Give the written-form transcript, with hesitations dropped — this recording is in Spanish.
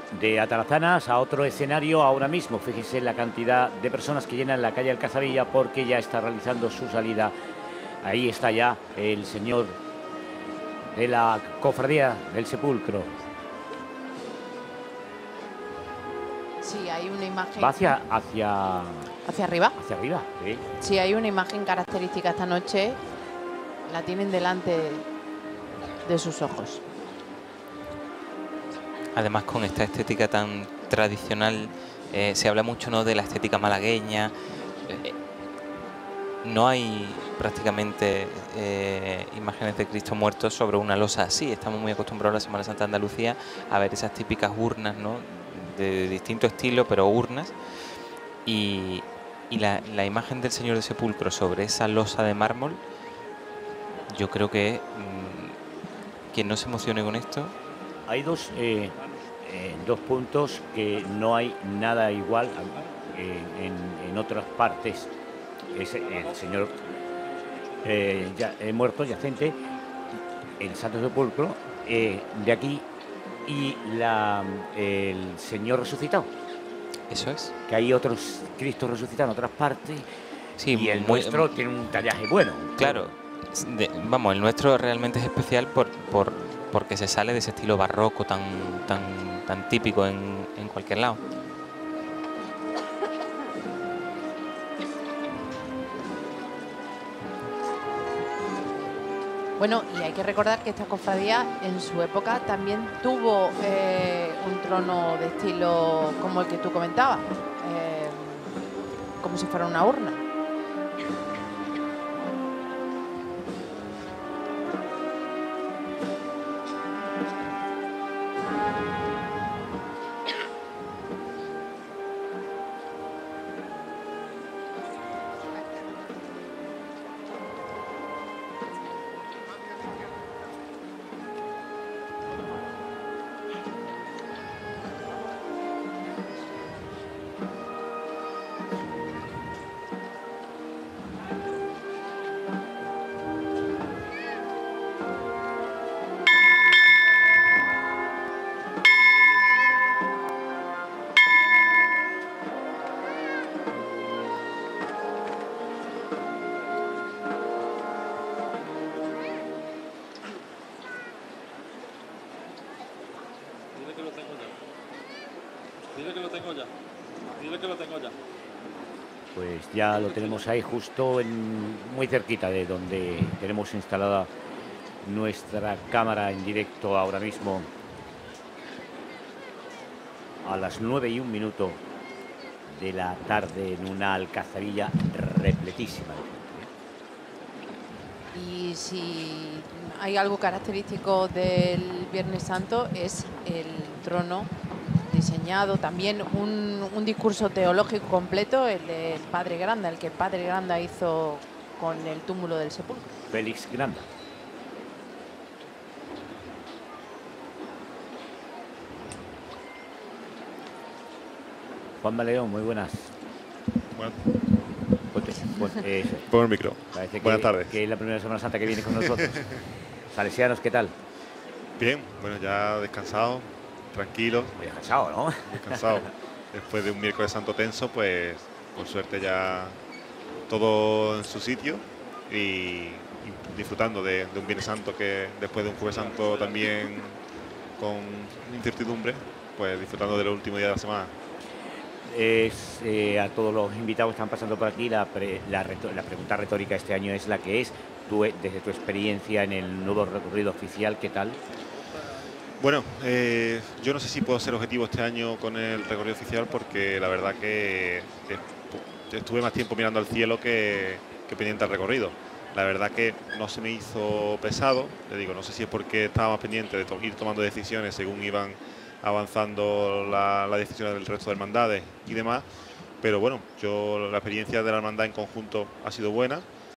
de Atarazanas a otro escenario ahora mismo. Fíjese la cantidad de personas que llenan la calle Alcazabilla porque ya está realizando su salida. Ahí está ya el señor de la Cofradía del Sepulcro. Sí, hay una imagen. Va hacia arriba. Hacia arriba, sí. Sí, hay una imagen característica esta noche. La tienen delante de sus ojos. Además, con esta estética tan tradicional, se habla mucho, ¿no?, de la estética malagueña. No hay prácticamente imágenes de Cristo muerto sobre una losa así. Estamos muy acostumbrados a la Semana Santa de Andalucía a ver esas típicas urnas, ¿no?, de distinto estilo, pero urnas. Y la imagen del Señor del Sepulcro sobre esa losa de mármol, yo creo que quien no se emocione con esto. Hay dos puntos que no hay nada igual en otras partes. Es el Señor muerto, yacente, el Santo Sepulcro de aquí, y el Señor resucitado. Eso es. Que hay otros Cristos resucitados en otras partes. Sí, y el nuestro tiene un tallaje bueno. Claro. Vamos, el nuestro realmente es especial porque se sale de ese estilo barroco tan típico en cualquier lado. Bueno, y hay que recordar que esta cofradía en su época también tuvo un trono de estilo como el que tú comentabas, como si fuera una urna. Pues ya lo tenemos ahí justo muy cerquita de donde tenemos instalada nuestra cámara en directo ahora mismo a las 9:01 de la tarde en una Alcazabilla repletísima de gente. Y si hay algo característico del Viernes Santo es el trono diseñado, también un discurso teológico completo, el del Padre Granda, el que el Padre Granda hizo con el túmulo del sepulcro. Félix Granda. Juan León, muy buenas. Pon el micro. Buenas tardes. Que es la primera Semana Santa que viene con nosotros. Salesianos, ¿qué tal? Bien, bueno, ya descansado, tranquilo. Muy descansado, ¿no? Descansado. Después de un miércoles santo tenso, pues por suerte ya todo en su sitio y disfrutando de un Viernes Santo que después de un Jueves Santo también con incertidumbre, pues disfrutando del último día de la semana. A todos los invitados que están pasando por aquí, la pregunta retórica este año es la que es. Tú, desde tu experiencia en el nuevo recorrido oficial, ¿qué tal? Bueno, yo no sé si puedo ser objetivo este año con el recorrido oficial porque la verdad que estuve más tiempo mirando al cielo que pendiente al recorrido. La verdad que no se me hizo pesado, le digo, no sé si es porque estaba más pendiente de ir tomando decisiones según iban avanzando las decisiones del resto de hermandades y demás, pero bueno, la experiencia de la hermandad en conjunto ha sido buena